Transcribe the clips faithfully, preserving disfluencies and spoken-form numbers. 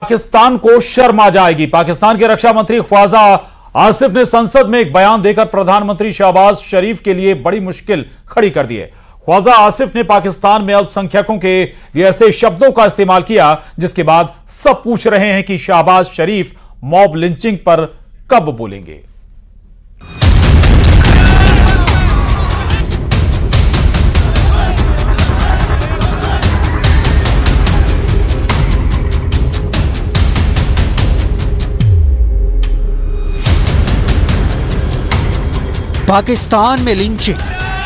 पाकिस्तान को शर्म आ जाएगी। पाकिस्तान के रक्षा मंत्री ख्वाजा आसिफ ने संसद में एक बयान देकर प्रधानमंत्री शहबाज शरीफ के लिए बड़ी मुश्किल खड़ी कर दी है। ख्वाजा आसिफ ने पाकिस्तान में अल्पसंख्यकों के लिए ऐसे शब्दों का इस्तेमाल किया जिसके बाद सब पूछ रहे हैं कि शहबाज शरीफ मॉब लिंचिंग पर कब बोलेंगे। पाकिस्तान में लिंचिंग,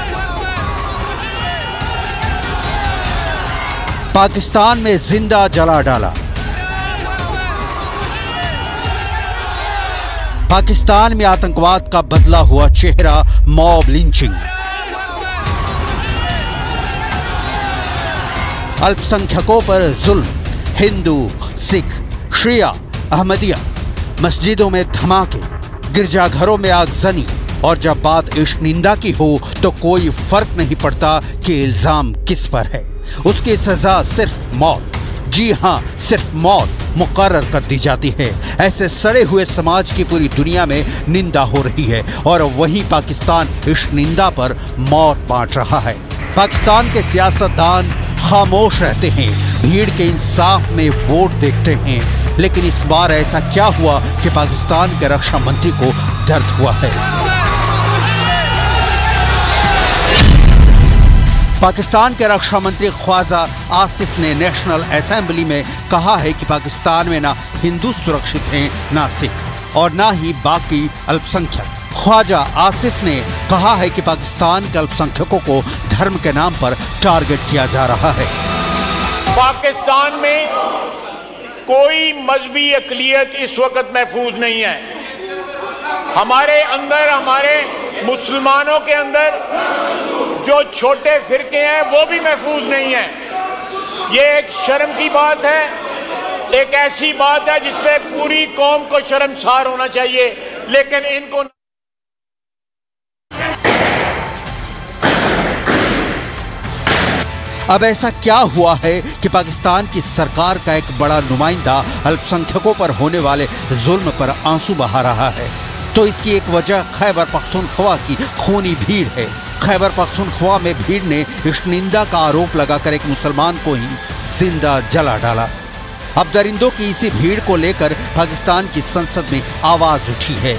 पाकिस्तान में जिंदा जला डाला, पाकिस्तान में आतंकवाद का बदला हुआ चेहरा मॉब लिंचिंग, अल्पसंख्यकों पर जुल्म, हिंदू, सिख, शिया, अहमदिया, मस्जिदों में धमाके, गिरजाघरों में आगजनी, और जब बात इश्क निंदा की हो तो कोई फर्क नहीं पड़ता कि इल्जाम किस पर है, उसकी सजा सिर्फ मौत, जी हां सिर्फ मौत मुकर्रर कर दी जाती है। ऐसे सड़े हुए समाज की पूरी दुनिया में निंदा हो रही है और वहीं पाकिस्तान इश्क निंदा पर मौत बांट रहा है। पाकिस्तान के सियासतदान खामोश रहते हैं, भीड़ के इंसाफ में वोट देखते हैं, लेकिन इस बार ऐसा क्या हुआ कि पाकिस्तान के रक्षा मंत्री को दर्द हुआ है। पाकिस्तान के रक्षा मंत्री ख्वाजा आसिफ ने नेशनल असेंबली में कहा है कि पाकिस्तान में ना हिंदू सुरक्षित हैं, ना सिख और ना ही बाकी अल्पसंख्यक। ख्वाजा आसिफ ने कहा है कि पाकिस्तान के अल्पसंख्यकों को धर्म के नाम पर टारगेट किया जा रहा है। पाकिस्तान में कोई मजहबी अक़लियत इस वक्त महफूज नहीं है। हमारे अंदर, हमारे मुसलमानों के अंदर जो छोटे फिरके हैं वो भी महफूज नहीं है। ये एक शर्म की बात है, एक ऐसी बात है जिसपे पूरी कौम को शर्मसार होना चाहिए, लेकिन इनको अब ऐसा क्या हुआ है कि पाकिस्तान की सरकार का एक बड़ा नुमाइंदा अल्पसंख्यकों पर होने वाले जुल्म पर आंसू बहा रहा है? तो इसकी एक वजह खैबर पख्तूनख्वा की खूनी भीड़ है। खैबर पख्तूनख्वा में भीड़ ने इश्क निंदा का आरोप लगाकर एक मुसलमान को ही जिंदा जला डाला। अब दरिंदों की इसी भीड़ को लेकर पाकिस्तान की संसद में आवाज उठी है।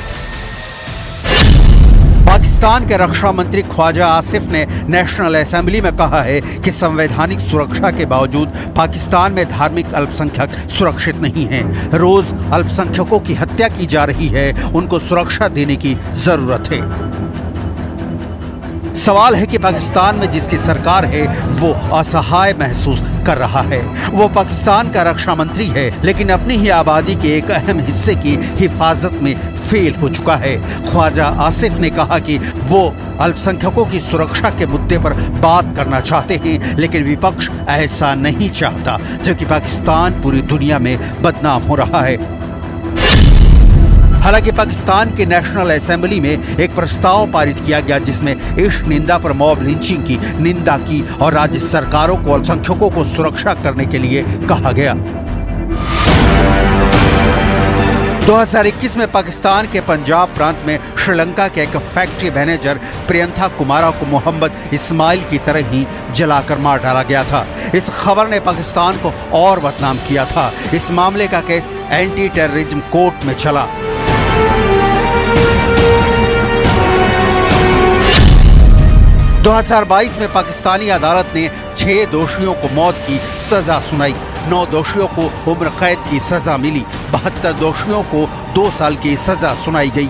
पाकिस्तान के रक्षा मंत्री ख्वाजा आसिफ ने नेशनल असेंबली में कहा है कि संवैधानिक सुरक्षा के बावजूद पाकिस्तान में धार्मिक अल्पसंख्यक सुरक्षित नहीं हैं। रोज अल्पसंख्यकों की हत्या की जा रही है, उनको सुरक्षा देने की जरूरत है। सवाल है कि पाकिस्तान में जिसकी सरकार है वो असहाय महसूस कर रहा है। वो पाकिस्तान का रक्षा मंत्री है, लेकिन अपनी ही आबादी के एक अहम हिस्से की हिफाजत में फेल हो चुका है। ख्वाजा आसिफ ने कहा कि वो अल्पसंख्यकों की सुरक्षा के मुद्दे पर बात करना चाहते हैं, लेकिन विपक्ष ऐसा नहीं चाहता, जबकि पाकिस्तान पूरी दुनिया में बदनाम हो रहा है। हालांकि पाकिस्तान की नेशनल असेंबली में एक प्रस्ताव पारित किया गया जिसमें इश्क निंदा पर मॉब लिंचिंग की निंदा की और राज्य सरकारों को अल्पसंख्यकों को सुरक्षा करने के लिए कहा गया। दो हज़ार इक्कीस में पाकिस्तान के पंजाब प्रांत में श्रीलंका के एक फैक्ट्री मैनेजर प्रियंथा कुमारा को मोहम्मद इस्माइल की तरह ही जलाकर मार डाला गया था। इस खबर ने पाकिस्तान को और बदनाम किया था। इस मामले का केस एंटी टेररिज्म कोर्ट में चला। दो हज़ार बाईस में पाकिस्तानी अदालत ने छह दोषियों को मौत की सजा सुनाई। नौ दोषियों को उम्र कैद की सजा मिली। बहत्तर दोषियों को दो साल की सजा सुनाई गई।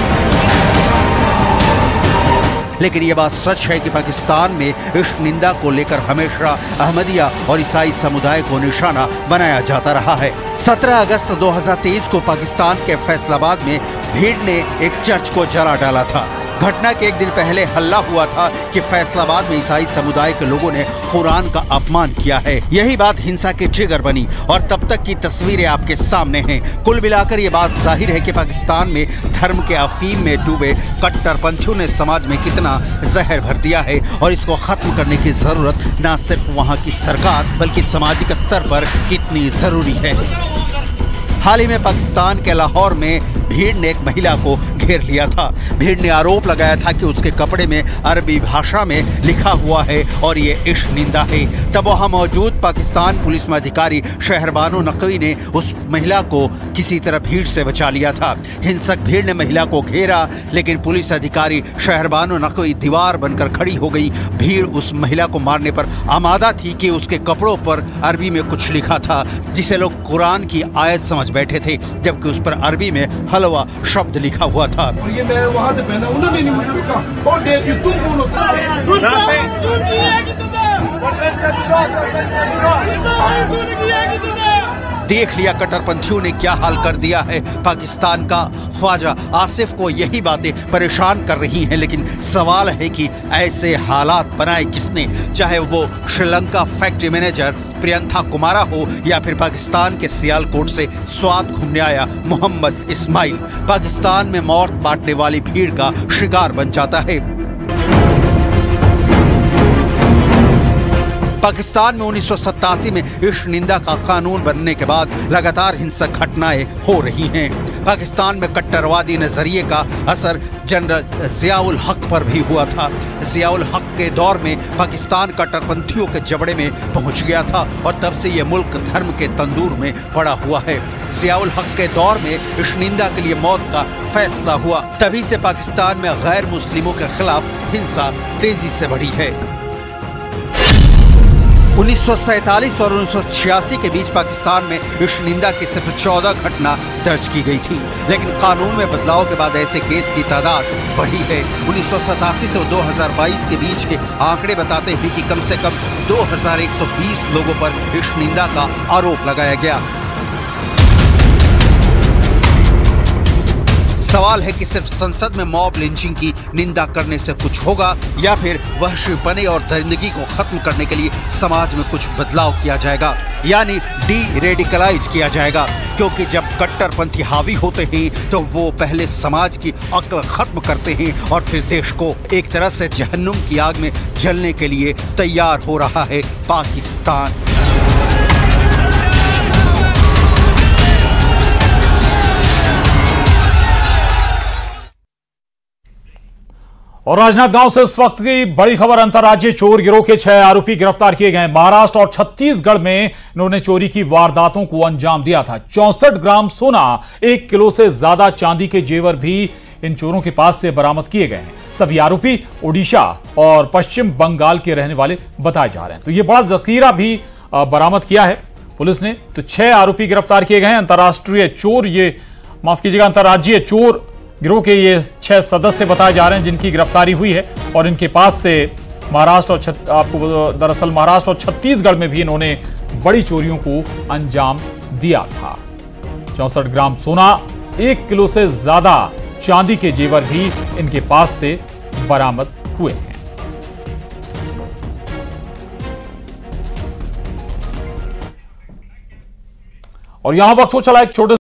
लेकिन यह बात सच है कि पाकिस्तान में इश्क निंदा को लेकर हमेशा अहमदिया और ईसाई समुदाय को निशाना बनाया जाता रहा है। सत्रह अगस्त दो हज़ार तेईस को पाकिस्तान के फैसलाबाद में भीड़ ने एक चर्च को जला डाला था। घटना के एक दिन पहले हल्ला हुआ था कि फैसलाबाद में ईसाई समुदाय के लोगों ने कुरान का अपमान किया है। यही बात हिंसा की ट्रिगर बनी और तब तक की तस्वीरें आपके सामने हैं। कुल मिलाकर ये बात जाहिर है कि पाकिस्तान में धर्म के अफीम में डूबे कट्टरपंथियों ने समाज में कितना जहर भर दिया है और इसको खत्म करने की जरूरत न सिर्फ वहाँ की सरकार बल्कि सामाजिक स्तर पर कितनी जरूरी है। हाल ही में पाकिस्तान के लाहौर में भीड़ ने एक महिला को घेर लिया था। भीड़ ने आरोप लगाया था कि उसके कपड़े में अरबी भाषा में लिखा हुआ है और ये इश्क निंदा है। तब वहां मौजूद पाकिस्तान पुलिस में अधिकारी शहरबानो नकवी ने उस महिला को किसी तरह भीड़ से बचा लिया था। हिंसक भीड़ ने महिला को घेरा, लेकिन पुलिस अधिकारी शहरबानो नकवी दीवार बनकर खड़ी हो गई। भीड़ उस महिला को मारने पर आमादा थी कि उसके कपड़ों पर अरबी में कुछ लिखा था, जिसे लोग कुरान की आयत समझ बैठे थे, जबकि उस पर अरबी में हलवा शब्द लिखा हुआ था। ये मैं वहां से पहना, उन्होंने नहीं मुझे रोका। और देख तुम कौन हो? देख लिया कट्टरपंथियों ने क्या हाल कर दिया है पाकिस्तान का। ख्वाजा आसिफ को यही बातें परेशान कर रही हैं, लेकिन सवाल है कि ऐसे हालात बनाए किसने, चाहे वो श्रीलंका फैक्ट्री मैनेजर प्रियंथा कुमारा हो या फिर पाकिस्तान के सियालकोट से स्वाद घूमने आया मोहम्मद इस्माइल। पाकिस्तान में मौत बांटने वाली भीड़ का शिकार बन जाता है। पाकिस्तान में उन्नीस सौ सत्तासी में इश्क निंदा का कानून बनने के बाद लगातार हिंसक घटनाएं हो रही हैं। पाकिस्तान में कट्टरवादी नजरिए का असर जनरल जियाउल हक पर भी हुआ था। जियाउल हक के दौर में पाकिस्तान कट्टरपंथियों के जबड़े में पहुंच गया था और तब से यह मुल्क धर्म के तंदूर में पड़ा हुआ है। जियाउल हक के दौर में इश्क निंदा के लिए मौत का फैसला हुआ। तभी से पाकिस्तान में गैर मुस्लिमों के खिलाफ हिंसा तेजी से बढ़ी है। उन्नीस सौ सैंतालीस और उन्नीस सौ छियासी के बीच पाकिस्तान में इश्क निंदा की सिर्फ चौदह घटना दर्ज की गई थी, लेकिन कानून में बदलाव के बाद ऐसे केस की तादाद बढ़ी है। उन्नीस सौ सतासी से दो हज़ार बाईस के बीच के आंकड़े बताते हैं कि कम से कम दो हज़ार एक सौ बीस लोगों पर इश्क निंदा का आरोप लगाया गया। सवाल है कि सिर्फ संसद में मॉब लिंचिंग की निंदा करने से कुछ होगा या फिर वहशीपने और दरिंदगी को खत्म करने के लिए समाज में कुछ बदलाव किया जाएगा, यानी डी रेडिकलाइज किया जाएगा। क्योंकि जब कट्टरपंथी हावी होते हैं तो वो पहले समाज की अक्ल खत्म करते हैं और फिर देश को एक तरह से जहन्नुम की आग में जलने के लिए तैयार हो रहा है पाकिस्तान। और राजनांदगांव से इस वक्त की बड़ी खबर, अंतर्राज्यीय चोर गिरोह के छह आरोपी गिरफ्तार किए गए। महाराष्ट्र और छत्तीसगढ़ में इन्होंने चोरी की वारदातों को अंजाम दिया था। चौसठ ग्राम सोना, एक किलो से ज्यादा चांदी के जेवर भी इन चोरों के पास से बरामद किए गए हैं। सभी आरोपी ओडिशा और पश्चिम बंगाल के रहने वाले बताए जा रहे हैं। तो ये बड़ा जखीरा भी बरामद किया है पुलिस ने। तो छह आरोपी गिरफ्तार किए गए हैं। अंतर्राष्ट्रीय चोर, ये माफ कीजिएगा, अंतर्राज्यीय चोर गिरोह के ये छह सदस्य बताए जा रहे हैं जिनकी गिरफ्तारी हुई है। और इनके पास से महाराष्ट्र और छत, आपको दरअसल महाराष्ट्र और छत्तीसगढ़ में भी इन्होंने बड़ी चोरियों को अंजाम दिया था। चौसठ ग्राम सोना, एक किलो से ज्यादा चांदी के जेवर भी इनके पास से बरामद हुए हैं। और यहां वक्त हो चला एक छोटे